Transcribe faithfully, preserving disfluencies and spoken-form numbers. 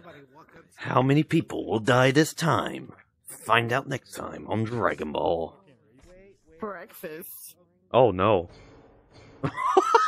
How many people will die this time? Find out next time on Dragon Ball. Breakfast. Oh no.